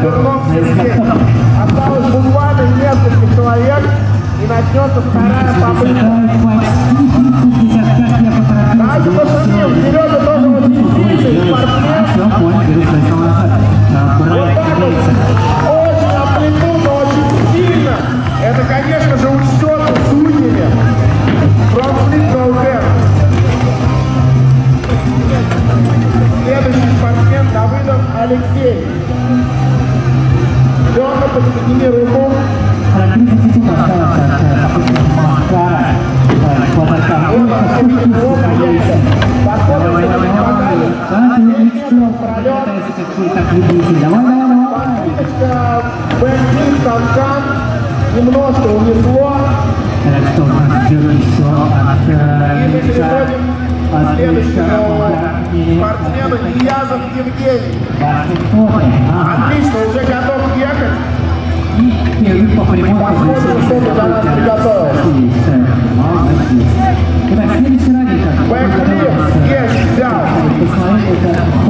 Чернов Сергей. Осталось буквально несколько человек, и начнется вторая попытка. Давайте пошумим, Сережа тоже очень сильный спортсмен. Вот так вот, очень амплитудно, очень сильно. Это, конечно же, учтется судьями. Фронтфлип ноутен. Следующий спортсмен Давыдов Алексей. Лёха, подними руку. Бэкфлип, танкан, немножко унесло. И мы переходим к следующему спортсмену Ильязов Евгений. Отлично, уже готов ехать. Посмотрим, что ты для нас приготовил. Бэкфлип есть, взял.